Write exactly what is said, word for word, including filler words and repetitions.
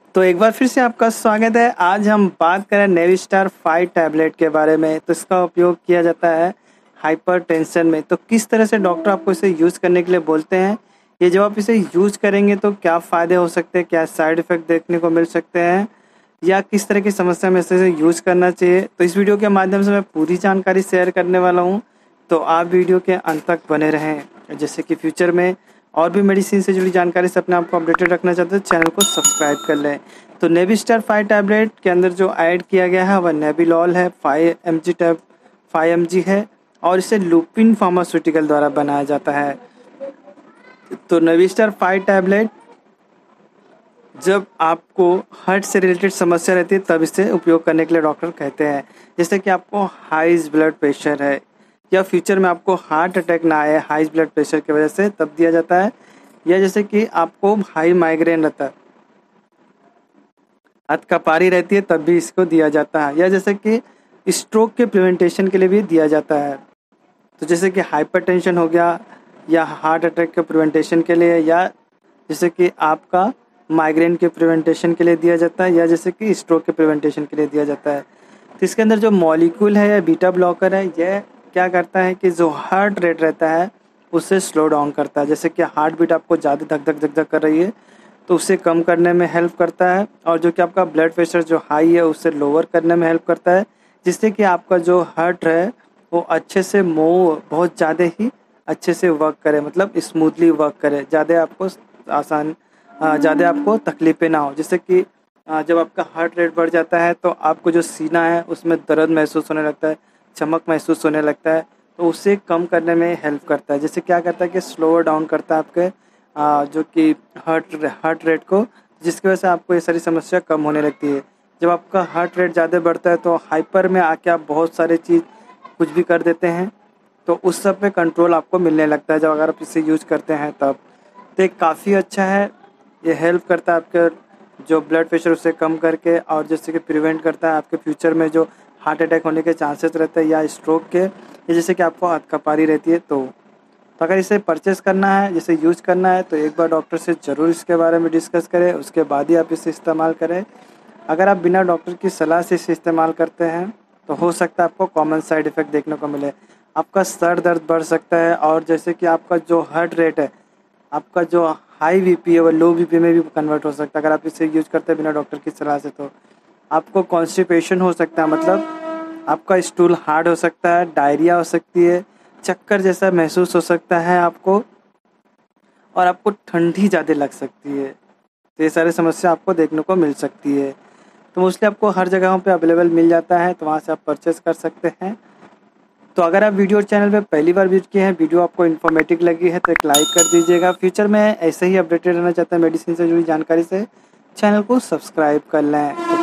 तो एक बार फिर से आपका स्वागत है। आज हम बात करें नेविस्टार फाइव टैबलेट के बारे में। तो इसका उपयोग किया जाता है हाइपरटेंशन में। तो किस तरह से डॉक्टर आपको इसे यूज़ करने के लिए बोलते हैं, ये जब आप इसे यूज़ करेंगे तो क्या फ़ायदे हो सकते हैं, क्या साइड इफ़ेक्ट देखने को मिल सकते हैं, या किस तरह की समस्या में इसे यूज़ करना चाहिए, तो इस वीडियो के माध्यम से मैं पूरी जानकारी शेयर करने वाला हूँ। तो आप वीडियो के अंत तक बने रहें। जैसे कि फ्यूचर में और भी मेडिसिन से जुड़ी जानकारी से अपने आप को अपडेटेड रखना चाहते हैं, चैनल को सब्सक्राइब कर लें। तो नेविस्टार फाइव टैबलेट के अंदर जो ऐड किया गया है वह नेबिलॉल है, five M G tab five M G है और इसे लुपिन फार्मास्यूटिकल द्वारा बनाया जाता है। तो नेविस्टार फाइव टैबलेट जब आपको हार्ट से रिलेटेड समस्या रहती है तब इसे उपयोग करने के लिए डॉक्टर कहते हैं। जैसे कि आपको हाई ब्लड प्रेशर है या फ्यूचर में आपको हार्ट अटैक ना आए हाई ब्लड प्रेशर की वजह से, तब दिया जाता है। या जैसे कि आपको हाई माइग्रेन रहता है, हथकपारी रहती है, तब भी इसको दिया जाता है। या जैसे कि स्ट्रोक के प्रिवेंटेशन के लिए भी दिया जाता है। तो जैसे कि हाइपरटेंशन हो गया या हार्ट अटैक के प्रिवेंटेशन के लिए, या जैसे कि आपका माइग्रेन के प्रिवेंटेशन के लिए दिया जाता है, या जैसे कि स्ट्रोक के प्रिवेंटेशन के लिए दिया जाता है। तो इसके अंदर जो मॉलिक्यूल है या बीटा ब्लॉकर है, यह क्या करता है कि जो हार्ट रेट रहता है उसे स्लो डाउन करता है। जैसे कि हार्ट बीट आपको ज़्यादा धक धक धक धक कर रही है तो उसे कम करने में हेल्प करता है, और जो कि आपका ब्लड प्रेशर जो हाई है उसे लोअर करने में हेल्प करता है, जिससे कि आपका जो हार्ट है वो अच्छे से मूव बहुत ज़्यादा ही अच्छे से वर्क करे, मतलब स्मूथली वर्क करे, ज़्यादा आपको आसान ज़्यादा आपको तकलीफ़ें ना हो। जैसे कि जब आपका हार्ट रेट बढ़ जाता है तो आपको जो सीना है उसमें दर्द महसूस होने लगता है, चमक महसूस होने लगता है, तो उसे कम करने में हेल्प करता है। जैसे क्या करता है कि स्लोअर डाउन करता है आपके आ, जो कि हार्ट हार्ट रेट को, जिसकी वजह से आपको ये सारी समस्या कम होने लगती है। जब आपका हार्ट रेट ज़्यादा बढ़ता है तो हाइपर में आके आप बहुत सारे चीज़ कुछ भी कर देते हैं, तो उस सब पे कंट्रोल आपको मिलने लगता है जब अगर आप इसे यूज़ करते हैं तब। तो ये काफ़ी अच्छा है, ये हेल्प करता है आपके जो ब्लड प्रेशर उसे कम करके, और जैसे कि प्रिवेंट करता है आपके फ्यूचर में जो हार्ट अटैक होने के चांसेस रहते हैं या स्ट्रोक के, या जैसे कि आपको हथकपारी रहती है। तो तो अगर इसे परचेस करना है, जैसे यूज़ करना है, तो एक बार डॉक्टर से ज़रूर इसके बारे में डिस्कस करें, उसके बाद ही आप इसे इस्तेमाल करें। अगर आप बिना डॉक्टर की सलाह से इसे इस्तेमाल करते हैं तो हो सकता है आपको कॉमन साइड इफ़ेक्ट देखने को मिले। आपका सर दर्द बढ़ सकता है, और जैसे कि आपका जो हार्ट रेट है, आपका जो हाई बीपी है वो लो बीपी में भी कन्वर्ट हो सकता है अगर आप इसे यूज़ करते हैं बिना डॉक्टर की सलाह से। तो आपको कॉन्स्टिपेशन हो सकता है, मतलब आपका स्टूल हार्ड हो सकता है, डायरिया हो सकती है, चक्कर जैसा महसूस हो सकता है आपको, और आपको ठंडी ज़्यादा लग सकती है। तो ये सारी समस्या आपको देखने को मिल सकती है। तो मोस्टली आपको हर जगहों पे अवेलेबल मिल जाता है, तो वहाँ से आप परचेस कर सकते हैं। तो अगर आप वीडियो चैनल पे पहली बार विजिट किए हैं, वीडियो आपको इन्फॉर्मेटिव लगी है तो एक लाइक कर दीजिएगा। फ्यूचर में ऐसे ही अपडेटेड रहना चाहते हैं मेडिसिन से जुड़ी जानकारी से, चैनल को सब्सक्राइब कर लें।